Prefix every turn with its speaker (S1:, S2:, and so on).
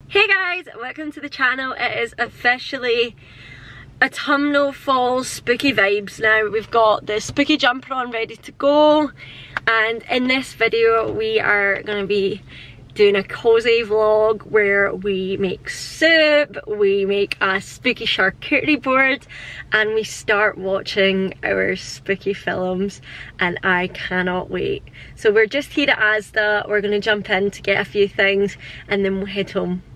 S1: Hey guys, welcome to the channel. It is officially autumnal fall spooky vibes now. We've got the spooky jumper on ready to go, and in this video we are going to be doing a cozy vlog where we make soup, we make a spooky charcuterie board, and we start watching our spooky films, and I cannot wait. So we're just here at Asda, we're going to jump in to get a few things and then we'll head home.